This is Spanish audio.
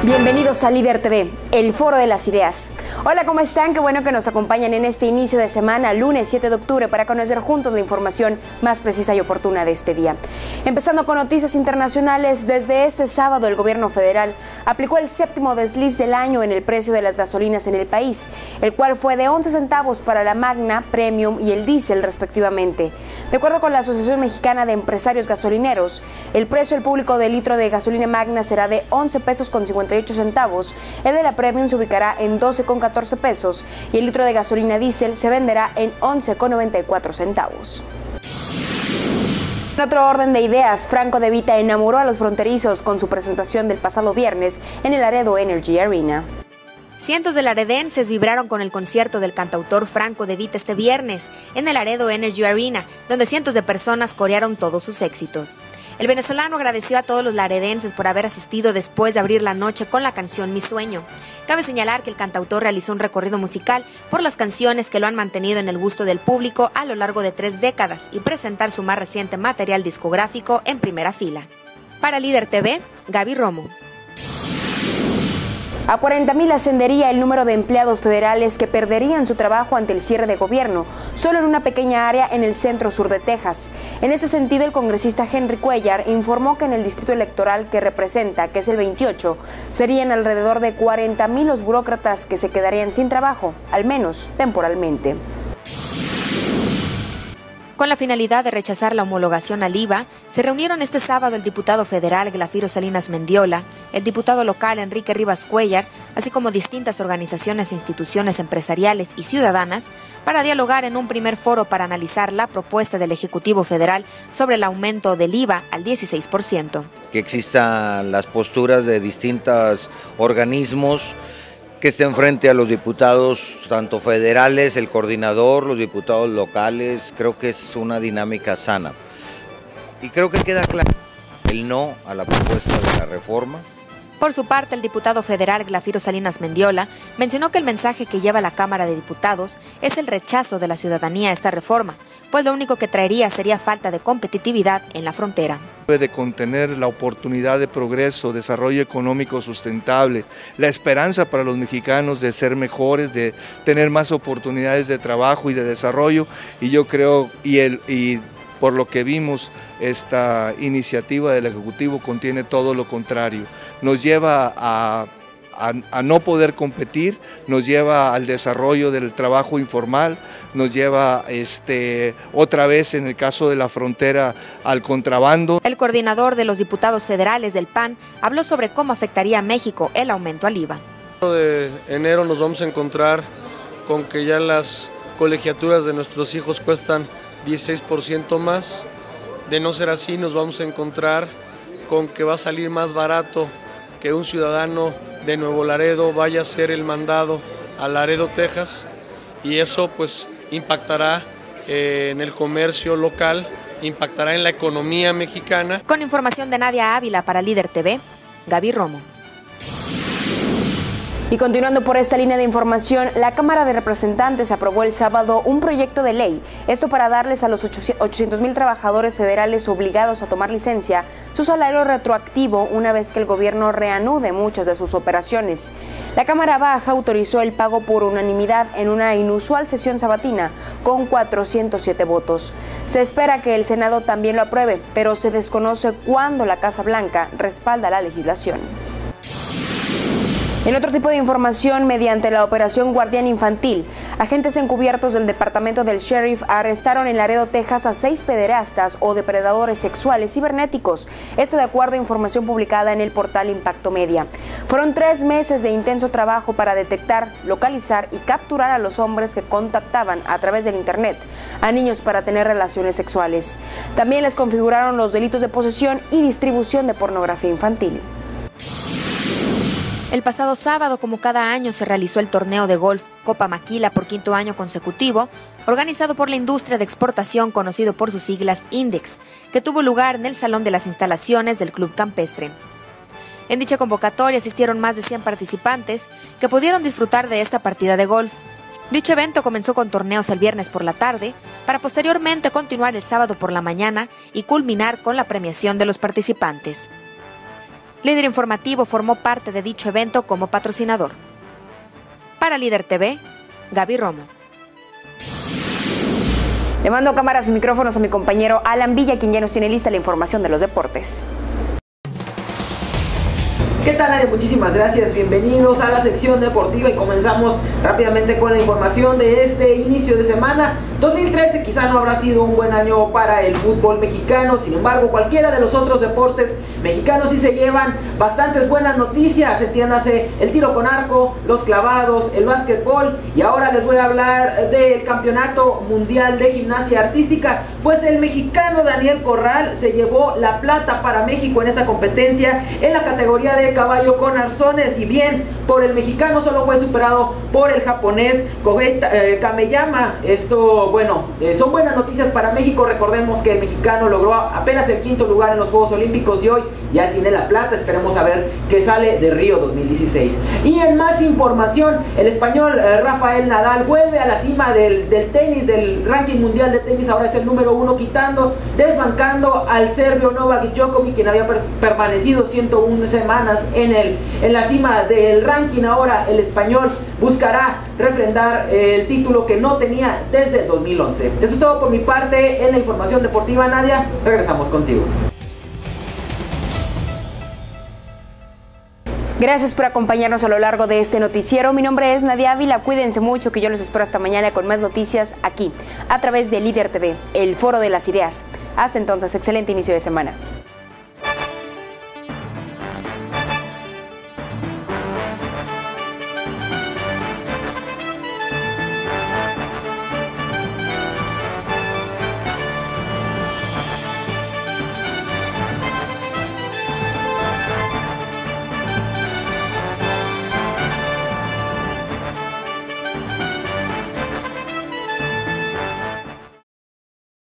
Bienvenidos a Líder TV, el foro de las ideas. Hola, ¿cómo están? Qué bueno que nos acompañan en este inicio de semana, lunes 7 de octubre, para conocer juntos la información más precisa y oportuna de este día. Empezando con noticias internacionales, desde este sábado el gobierno federal aplicó el séptimo desliz del año en el precio de las gasolinas en el país, el cual fue de 11 centavos para la Magna, Premium y el diésel respectivamente. De acuerdo con la Asociación Mexicana de Empresarios Gasolineros, el precio al público del litro de gasolina Magna será de 11 pesos con 58 centavos, el de la Premium se ubicará en 12 con 14 pesos y el litro de gasolina diésel se venderá en 11 con 94 centavos. En otro orden de ideas, Franco De Vita enamoró a los fronterizos con su presentación del pasado viernes en el Laredo Energy Arena. Cientos de laredenses vibraron con el concierto del cantautor Franco De Vita este viernes en el Laredo Energy Arena, donde cientos de personas corearon todos sus éxitos. El venezolano agradeció a todos los laredenses por haber asistido después de abrir la noche con la canción Mi Sueño. Cabe señalar que el cantautor realizó un recorrido musical por las canciones que lo han mantenido en el gusto del público a lo largo de 3 décadas y presentar su más reciente material discográfico en primera fila. Para Líder TV, Gaby Romo. A 40,000 ascendería el número de empleados federales que perderían su trabajo ante el cierre de gobierno, solo en una pequeña área en el centro sur de Texas. En este sentido, el congresista Henry Cuellar informó que en el distrito electoral que representa, que es el 28, serían alrededor de 40,000 los burócratas que se quedarían sin trabajo, al menos temporalmente. Con la finalidad de rechazar la homologación al IVA, se reunieron este sábado el diputado federal Glafiro Salinas Mendiola, el diputado local Enrique Rivas Cuellar, así como distintas organizaciones e instituciones empresariales y ciudadanas, para dialogar en un primer foro para analizar la propuesta del Ejecutivo Federal sobre el aumento del IVA al 16%. Que existan las posturas de distintos organismos que estén frente a los diputados, tanto federales, el coordinador, los diputados locales. Creo que es una dinámica sana. Y creo que queda claro el no a la propuesta de la reforma. Por su parte, el diputado federal Glafiro Salinas Mendiola mencionó que el mensaje que lleva la Cámara de Diputados es el rechazo de la ciudadanía a esta reforma, pues lo único que traería sería falta de competitividad en la frontera. Debe de contener la oportunidad de progreso, desarrollo económico sustentable, la esperanza para los mexicanos de ser mejores, de tener más oportunidades de trabajo y de desarrollo, y yo creo, y por lo que vimos, esta iniciativa del Ejecutivo contiene todo lo contrario. Nos lleva a no poder competir, nos lleva al desarrollo del trabajo informal, nos lleva otra vez en el caso de la frontera al contrabando. El coordinador de los diputados federales del PAN habló sobre cómo afectaría a México el aumento al IVA. De enero nos vamos a encontrar con que ya las colegiaturas de nuestros hijos cuestan 16% más. De no ser así, nos vamos a encontrar con que va a salir más barato que un ciudadano de Nuevo Laredo vaya a hacer el mandado a Laredo, Texas, y eso pues impactará en el comercio local, impactará en la economía mexicana. Con información de Nadia Ávila para Líder TV, Gaby Romo. Y continuando por esta línea de información, la Cámara de Representantes aprobó el sábado un proyecto de ley, esto para darles a los 800,000 trabajadores federales obligados a tomar licencia su salario retroactivo una vez que el gobierno reanude muchas de sus operaciones. La Cámara Baja autorizó el pago por unanimidad en una inusual sesión sabatina con 407 votos. Se espera que el Senado también lo apruebe, pero se desconoce cuándo la Casa Blanca respalda la legislación. En otro tipo de información, mediante la operación Guardián Infantil, agentes encubiertos del Departamento del Sheriff arrestaron en Laredo, Texas a 6 pederastas o depredadores sexuales cibernéticos. Esto de acuerdo a información publicada en el portal Impacto Media. Fueron 3 meses de intenso trabajo para detectar, localizar y capturar a los hombres que contactaban a través del Internet a niños para tener relaciones sexuales. También les configuraron los delitos de posesión y distribución de pornografía infantil. El pasado sábado, como cada año, se realizó el torneo de golf Copa Maquila por 5º año consecutivo, organizado por la industria de exportación conocido por sus siglas INDEX, que tuvo lugar en el Salón de las Instalaciones del Club Campestre. En dicha convocatoria asistieron más de 100 participantes que pudieron disfrutar de esta partida de golf. Dicho evento comenzó con torneos el viernes por la tarde, para posteriormente continuar el sábado por la mañana y culminar con la premiación de los participantes. Líder Informativo formó parte de dicho evento como patrocinador. Para Líder TV, Gaby Romo. Le mando cámaras y micrófonos a mi compañero Alan Villa, quien ya nos tiene lista la información de los deportes. ¿Qué tal, Nadia? Muchísimas gracias, bienvenidos a la sección deportiva y comenzamos rápidamente con la información de este inicio de semana. 2013 quizá no habrá sido un buen año para el fútbol mexicano, sin embargo cualquiera de los otros deportes mexicanos sí se llevan bastantes buenas noticias, entiéndase el tiro con arco, los clavados, el básquetbol, y ahora les voy a hablar del campeonato mundial de gimnasia artística, pues el mexicano Daniel Corral se llevó la plata para México en esta competencia en la categoría de caballo con arzones, y bien por el mexicano solo fue superado por el japonés Kogei Kameyama. Esto, bueno, son buenas noticias para México. Recordemos que el mexicano logró apenas el quinto lugar en los Juegos Olímpicos y hoy ya tiene la plata. Esperemos a ver qué sale de Río 2016. Y en más información, el español Rafael Nadal vuelve a la cima del tenis, del ranking mundial de tenis. Ahora es el número 1, desbancando al serbio Novak Djokovic, quien había permanecido 101 semanas en la cima del ranking. Ahora el español buscará refrendar el título que no tenía desde el 2011. Eso es todo por mi parte en la información deportiva. Nadia, regresamos contigo. Gracias por acompañarnos a lo largo de este noticiero. Mi nombre es Nadia Ávila. Cuídense mucho, que yo los espero hasta mañana con más noticias aquí, a través de Líder TV, el foro de las ideas. Hasta entonces, excelente inicio de semana.